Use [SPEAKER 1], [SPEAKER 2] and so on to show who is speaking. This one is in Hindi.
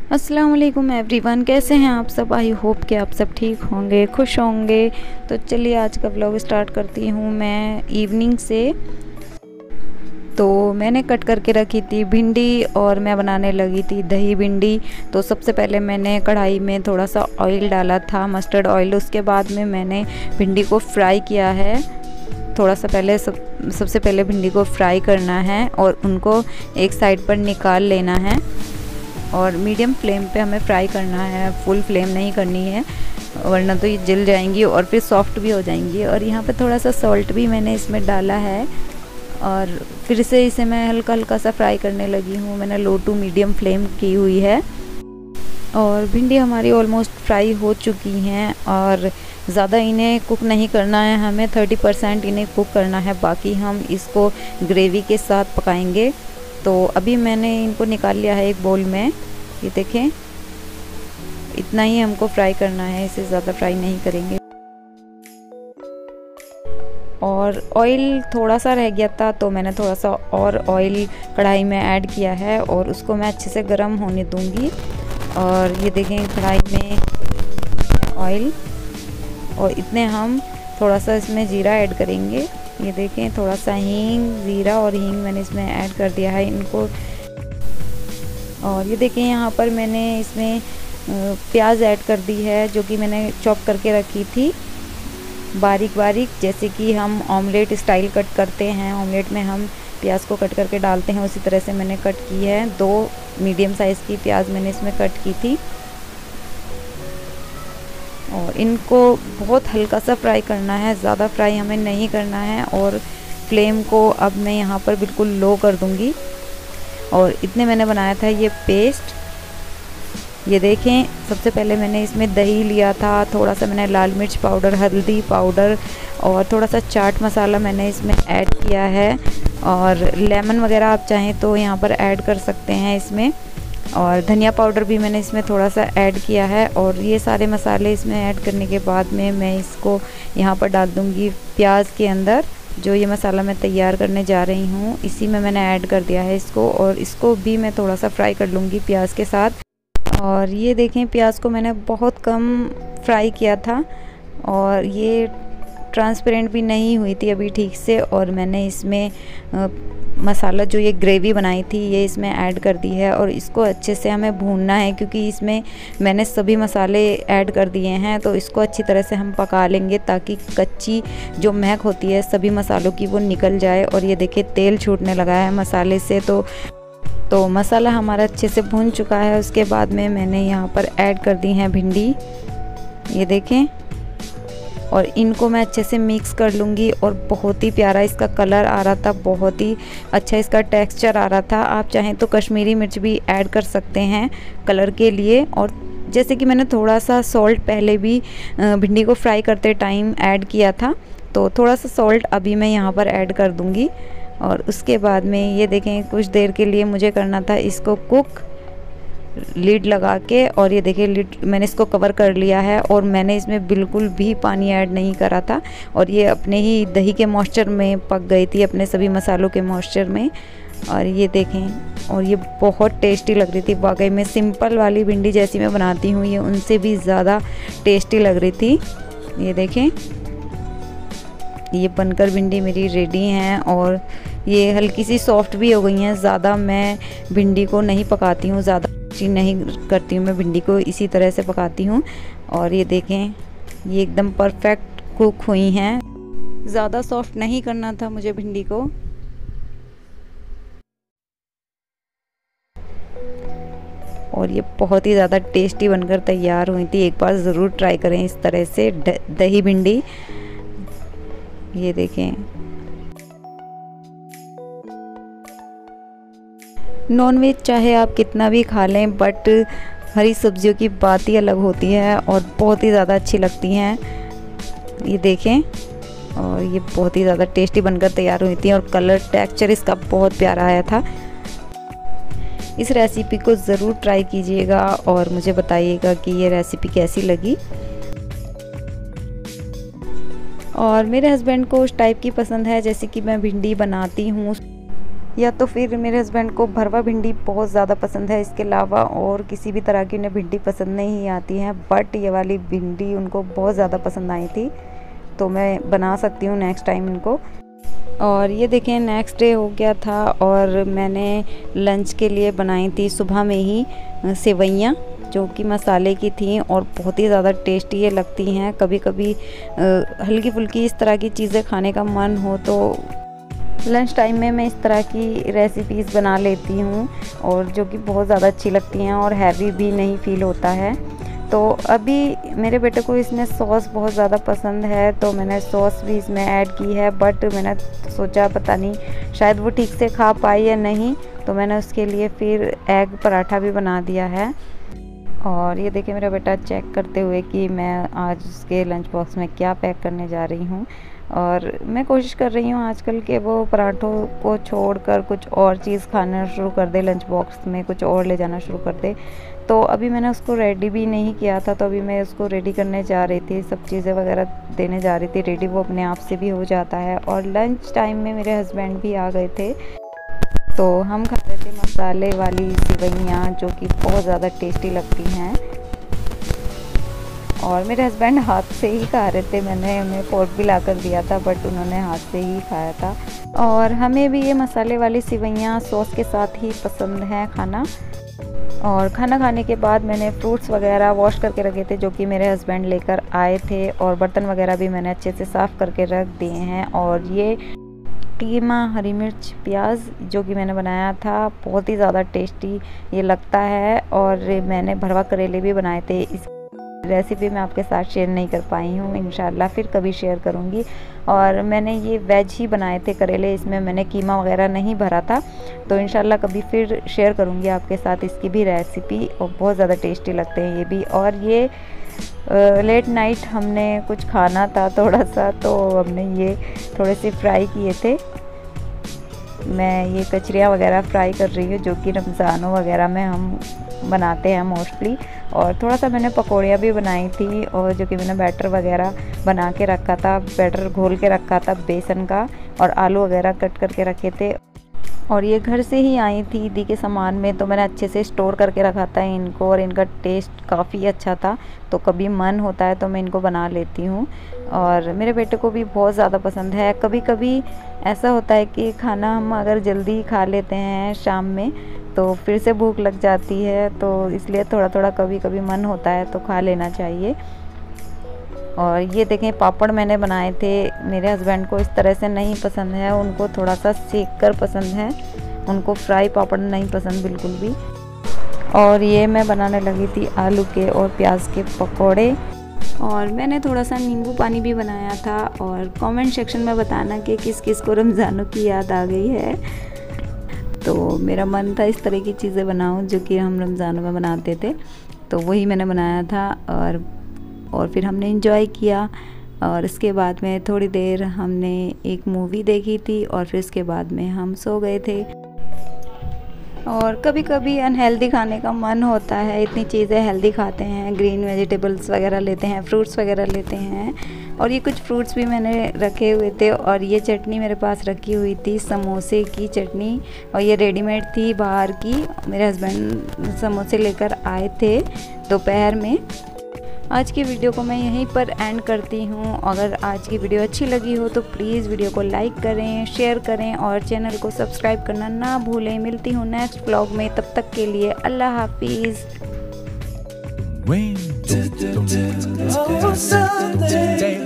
[SPEAKER 1] अस्सलाम वालेकुम एवरीवन, कैसे हैं आप सब। आई होप कि आप सब ठीक होंगे, खुश होंगे। तो चलिए आज का व्लॉग स्टार्ट करती हूँ मैं इवनिंग से। तो मैंने कट करके रखी थी भिंडी और मैं बनाने लगी थी दही भिंडी। तो सबसे पहले मैंने कढ़ाई में थोड़ा सा ऑयल डाला था, मस्टर्ड ऑयल। उसके बाद में मैंने भिंडी को फ्राई किया है। थोड़ा सा पहले सबसे पहले भिंडी को फ्राई करना है और उनको एक साइड पर निकाल लेना है और मीडियम फ्लेम पे हमें फ्राई करना है, फुल फ्लेम नहीं करनी है वरना तो ये जल जाएंगी और फिर सॉफ्ट भी हो जाएंगी। और यहाँ पे थोड़ा सा सॉल्ट भी मैंने इसमें डाला है और फिर से इसे मैं हल्का हल्का सा फ्राई करने लगी हूँ। मैंने लो टू मीडियम फ्लेम की हुई है और भिंडी हमारी ऑलमोस्ट फ्राई हो चुकी हैं और ज़्यादा इन्हें कुक नहीं करना है, हमें 30% इन्हें कुक करना है, बाकी हम इसको ग्रेवी के साथ पकाएंगे। तो अभी मैंने इनको निकाल लिया है एक बोल में। ये देखें, इतना ही हमको फ्राई करना है, इसे ज़्यादा फ्राई नहीं करेंगे। और ऑयल थोड़ा सा रह गया था तो मैंने थोड़ा सा और ऑयल कढ़ाई में ऐड किया है और उसको मैं अच्छे से गर्म होने दूंगी। और ये देखें कढ़ाई में ऑयल, और इतने हम थोड़ा सा इसमें जीरा ऐड करेंगे। ये देखें थोड़ा सा हींग, ज़ीरा और हींग मैंने इसमें ऐड कर दिया है इनको। और ये देखें यहाँ पर मैंने इसमें प्याज ऐड कर दी है जो कि मैंने चॉप करके रखी थी बारीक बारीक, जैसे कि हम ऑमलेट स्टाइल कट करते हैं। ऑमलेट में हम प्याज को कट करके डालते हैं, उसी तरह से मैंने कट की है। 2 मीडियम साइज़ की प्याज मैंने इसमें कट की थी और इनको बहुत हल्का सा फ्राई करना है, ज़्यादा फ्राई हमें नहीं करना है। और फ्लेम को अब मैं यहाँ पर बिल्कुल लो कर दूँगी। और इतने मैंने बनाया था ये पेस्ट। ये देखें, सबसे पहले मैंने इसमें दही लिया था, थोड़ा सा मैंने लाल मिर्च पाउडर, हल्दी पाउडर और थोड़ा सा चाट मसाला मैंने इसमें ऐड किया है। और लेमन वगैरह आप चाहें तो यहाँ पर ऐड कर सकते हैं इसमें। और धनिया पाउडर भी मैंने इसमें थोड़ा सा ऐड किया है। और ये सारे मसाले इसमें ऐड करने के बाद में मैं इसको यहाँ पर डाल दूँगी प्याज के अंदर। जो ये मसाला मैं तैयार करने जा रही हूँ इसी में मैंने ऐड कर दिया है इसको, और इसको भी मैं थोड़ा सा फ्राई कर लूँगी प्याज के साथ। और ये देखें प्याज को मैंने बहुत कम फ्राई किया था और ये ट्रांसपेरेंट भी नहीं हुई थी अभी ठीक से। और मैंने इसमें मसाला जो ये ग्रेवी बनाई थी ये इसमें ऐड कर दी है और इसको अच्छे से हमें भूनना है, क्योंकि इसमें मैंने सभी मसाले ऐड कर दिए हैं। तो इसको अच्छी तरह से हम पका लेंगे ताकि कच्ची जो महक होती है सभी मसालों की वो निकल जाए। और ये देखिए तेल छूटने लगा है मसाले से। तो मसाला हमारा अच्छे से भून चुका है। उसके बाद में मैंने यहाँ पर ऐड कर दी हैं भिंडी, ये देखें, और इनको मैं अच्छे से मिक्स कर लूँगी। और बहुत ही प्यारा इसका कलर आ रहा था, बहुत ही अच्छा इसका टेक्सचर आ रहा था। आप चाहें तो कश्मीरी मिर्च भी ऐड कर सकते हैं कलर के लिए। और जैसे कि मैंने थोड़ा सा सॉल्ट पहले भी भिंडी को फ्राई करते टाइम ऐड किया था, तो थोड़ा सा सॉल्ट अभी मैं यहाँ पर ऐड कर दूँगी। और उसके बाद में ये देखें कुछ देर के लिए मुझे करना था इसको कुक, लीड लगा के। और ये देखिए लीड मैंने इसको कवर कर लिया है और मैंने इसमें बिल्कुल भी पानी ऐड नहीं करा था और ये अपने ही दही के मॉइस्चर में पक गई थी, अपने सभी मसालों के मॉइस्चर में। और ये देखें, और ये बहुत टेस्टी लग रही थी वाकई में। सिंपल वाली भिंडी जैसी मैं बनाती हूँ ये उनसे भी ज़्यादा टेस्टी लग रही थी। ये देखें, ये बनकर भिंडी मेरी रेडी हैं और ये हल्की सी सॉफ्ट भी हो गई हैं। ज़्यादा मैं भिंडी को नहीं पकाती हूँ, ज़्यादा नहीं करती हूँ मैं भिंडी को, इसी तरह से पकाती हूँ। और ये देखें ये एकदम परफेक्ट कुक हुई हैं, ज़्यादा सॉफ्ट नहीं करना था मुझे भिंडी को। और ये बहुत ही ज़्यादा टेस्टी बनकर तैयार हुई थी। एक बार ज़रूर ट्राई करें इस तरह से दही भिंडी। ये देखें, नॉनवेज चाहे आप कितना भी खा लें बट हरी सब्जियों की बात ही अलग होती है और बहुत ही ज़्यादा अच्छी लगती हैं। ये देखें, और ये बहुत ही ज़्यादा टेस्टी बनकर तैयार हुई थी और कलर टेक्सचर इसका बहुत प्यारा आया था। इस रेसिपी को ज़रूर ट्राई कीजिएगा और मुझे बताइएगा कि ये रेसिपी कैसी लगी। और मेरे हस्बैंड को उस टाइप की पसंद है जैसे कि मैं भिंडी बनाती हूँ या तो फिर मेरे हस्बैंड को भरवा भिंडी बहुत ज़्यादा पसंद है, इसके अलावा और किसी भी तरह की उन्हें भिंडी पसंद नहीं आती है, बट ये वाली भिंडी उनको बहुत ज़्यादा पसंद आई थी, तो मैं बना सकती हूँ नेक्स्ट टाइम इनको। और ये देखें नेक्स्ट डे हो गया था और मैंने लंच के लिए बनाई थी सुबह में ही सेवइयाँ, जो कि मसाले की थी और बहुत ही ज़्यादा टेस्टी ये लगती हैं। कभी कभी हल्की फुल्की इस तरह की चीज़ें खाने का मन हो तो लंच टाइम में मैं इस तरह की रेसिपीज़ बना लेती हूँ, और जो कि बहुत ज़्यादा अच्छी लगती हैं और हैवी भी नहीं फील होता है। तो अभी मेरे बेटे को इसमें सॉस बहुत ज़्यादा पसंद है, तो मैंने सॉस भी इसमें ऐड की है, बट मैंने सोचा पता नहीं शायद वो ठीक से खा पाए या नहीं, तो मैंने उसके लिए फिर एग पराठा भी बना दिया है। और ये देखिए मेरा बेटा चेक करते हुए कि मैं आज उसके लंच बॉक्स में क्या पैक करने जा रही हूँ। और मैं कोशिश कर रही हूँ आजकल के वो पराठों को छोड़कर कुछ और चीज़ खाना शुरू कर दे, लंच बॉक्स में कुछ और ले जाना शुरू कर दे। तो अभी मैंने उसको रेडी भी नहीं किया था, तो अभी मैं उसको रेडी करने जा रही थी, सब चीज़ें वगैरह देने जा रही थी रेडी, वो अपने आप से भी हो जाता है। और लंच टाइम में मेरे हस्बैंड भी आ गए थे, तो हम खा रहे थे मसाले वाली सेवइयाँ, जो कि बहुत ज़्यादा टेस्टी लगती हैं। और मेरे हस्बैंड हाथ से ही खा रहे थे, मैंने उन्हें फोर्क भी ला कर दिया था, बट उन्होंने हाथ से ही खाया था। और हमें भी ये मसाले वाली सेवइयाँ सॉस के साथ ही पसंद है खाना। और खाना खाने के बाद मैंने फ्रूट्स वगैरह वॉश करके रखे थे, जो कि मेरे हस्बैंड लेकर आए थे, और बर्तन वगैरह भी मैंने अच्छे से साफ़ करके रख दिए हैं। और ये कीमा, हरी मिर्च, प्याज जो कि मैंने बनाया था, बहुत ही ज़्यादा टेस्टी ये लगता है। और मैंने भरवा करेले भी बनाए थे, इस रेसिपी मैं आपके साथ शेयर नहीं कर पाई हूँ, इंशाल्लाह फिर कभी शेयर करूँगी। और मैंने ये वेज ही बनाए थे करेले, इसमें मैंने कीमा वगैरह नहीं भरा था, तो इंशाल्लाह कभी फिर शेयर करूँगी आपके साथ इसकी भी रेसिपी, और बहुत ज़्यादा टेस्टी लगते हैं ये भी। और ये लेट नाइट हमने कुछ खाना था थोड़ा सा, तो हमने ये थोड़े से फ्राई किए थे। मैं ये कचरियाँ वगैरह फ्राई कर रही हूँ, जो कि रमज़ानों वगैरह में हम बनाते हैं मोस्टली। और थोड़ा सा मैंने पकौड़ियाँ भी बनाई थी, और जो कि मैंने बैटर वगैरह बना के रखा था, बैटर घोल के रखा था बेसन का, और आलू वगैरह कट करके रखे थे। और ये घर से ही आई थी ईदी के सामान में, तो मैंने अच्छे से स्टोर करके रखा था इनको, और इनका टेस्ट काफ़ी अच्छा था, तो कभी मन होता है तो मैं इनको बना लेती हूँ। और मेरे बेटे को भी बहुत ज़्यादा पसंद है। कभी कभी ऐसा होता है कि खाना हम अगर जल्दी खा लेते हैं शाम में, तो फिर से भूख लग जाती है, तो इसलिए थोड़ा थोड़ा कभी कभी मन होता है तो खा लेना चाहिए। और ये देखें पापड़ मैंने बनाए थे, मेरे हस्बैंड को इस तरह से नहीं पसंद है, उनको थोड़ा सा सेक कर पसंद है, उनको फ्राई पापड़ नहीं पसंद बिल्कुल भी। और ये मैं बनाने लगी थी आलू के और प्याज के पकोड़े, और मैंने थोड़ा सा नींबू पानी भी बनाया था। और कमेंट सेक्शन में बताना कि किस किस को रमज़ानों की याद आ गई है। तो मेरा मन था इस तरह की चीज़ें बनाऊं जो कि हम रमज़ानों में बनाते थे, तो वही मैंने बनाया था। और फिर हमने इंजॉय किया, और इसके बाद में थोड़ी देर हमने एक मूवी देखी थी, और फिर इसके बाद में हम सो गए थे। और कभी कभी अनहेल्दी खाने का मन होता है, इतनी चीज़ें हेल्दी खाते हैं, ग्रीन वेजिटेबल्स वगैरह लेते हैं, फ्रूट्स वगैरह लेते हैं। और ये कुछ फ्रूट्स भी मैंने रखे हुए थे, और ये चटनी मेरे पास रखी हुई थी, समोसे की चटनी, और ये रेडीमेड थी बाहर की। मेरे हस्बैंड समोसे लेकर आए थे दोपहर में। आज की वीडियो को मैं यहीं पर एंड करती हूँ। अगर आज की वीडियो अच्छी लगी हो तो प्लीज़ वीडियो को लाइक करें, शेयर करें, और चैनल को सब्सक्राइब करना ना भूलें। मिलती हूँ नेक्स्ट व्लॉग में, तब तक के लिए अल्लाह हाफिज़।